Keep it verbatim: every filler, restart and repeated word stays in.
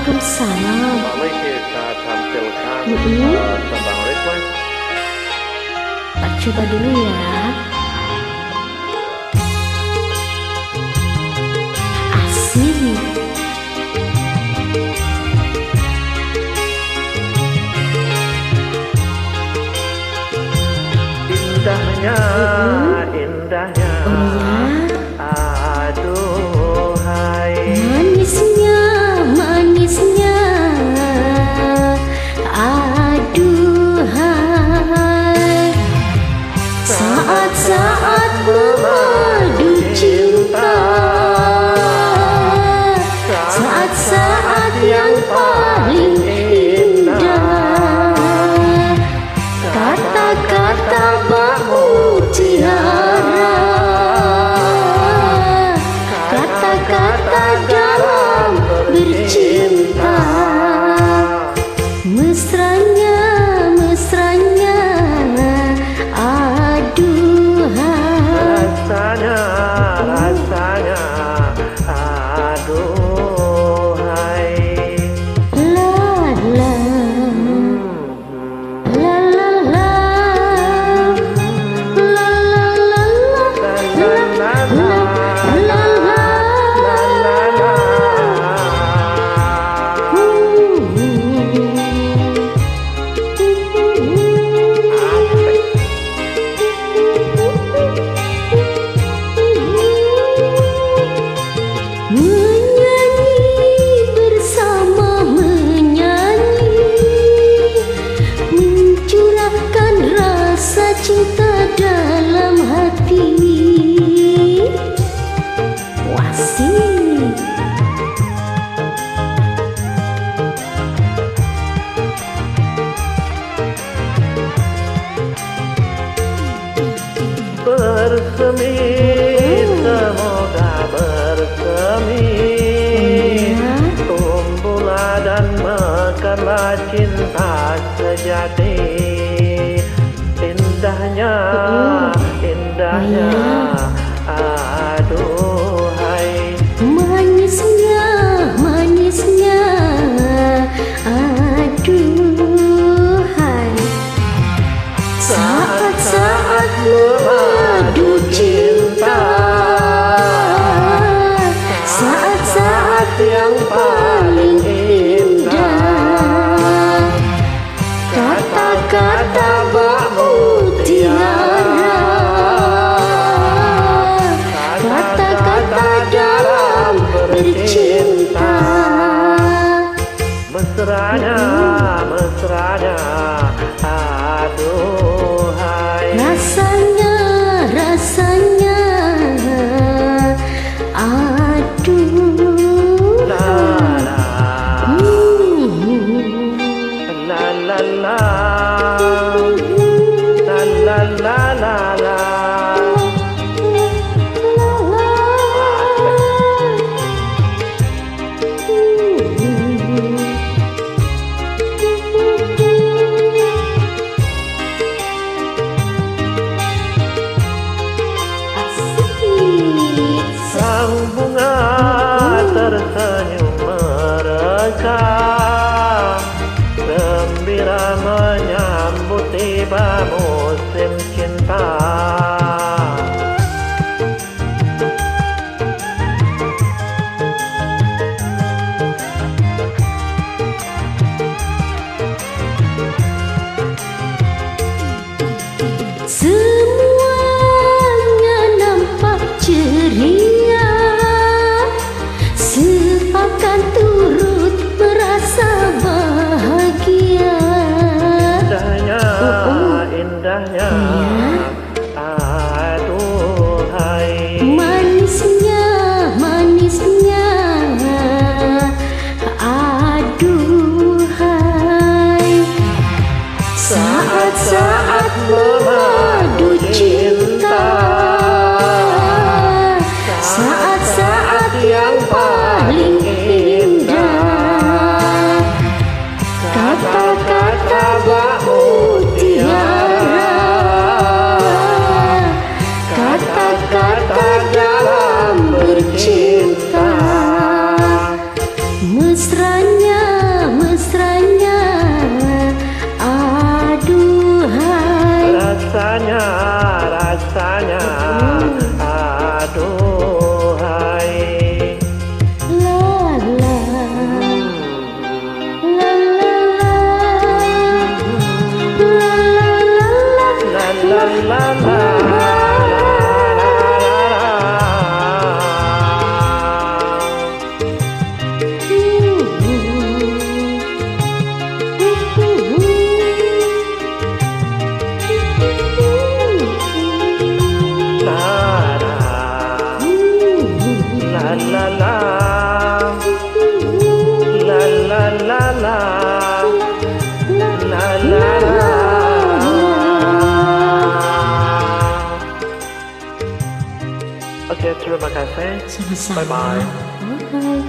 Waalaikumsalam. Boleh kita tampilkan Mm-mm. uh, tembang request? Tak coba dulu ya. Asik. Indahnya, Mm-mm. indahnya, Oh aduhai. ya, manisnya, manisnya, aduhai. Saat-saat memadu cinta, saat-saat yang paling indah, kata-kata bak mutiara, kata-kata dalam bercinta, mesranya, mesranya, aduhai. Rasanya, rasanya, aduhai. La la Hmm. la la la la la la La la la la, la la la la menyanyi bersama menyanyi, mencurahkan rasa cinta dalam hati. Wasih. bersemi, semoga bersemi, tumbuhlah dan mekarlah cinta sejati. Indahnya, indahnya, aduhai. Manisnya, manisnya, aduhai. Saat-saat memadu cinta, saat-saat yang paling indah, kata-kata bak mutiara, kata-kata dalam bercinta, Mesranya, mesranya, aduhai. rasanya, rasanya, aduh. La la Hmm. la la la la la la la la. Sang bunga tersenyum mereka, gembira menyambut tiba musim cinta. Semuanya nampak ceria, seakan turut merasa bahagia. Indahnya, Oh, oh. indahnya, Ya. aduhai. Manisnya, manisnya, aduhai. Saat-saat memadu cinta, saat-saat yang paling indah, kata-kata bak mutiara, kata-kata dalam bercinta, mesranya, rasanya, rasanya, aduhai. La la la la la la la la la. La la la la la la la la la. Oke, terima kasih. Sama-sama. Bye bye. Bye.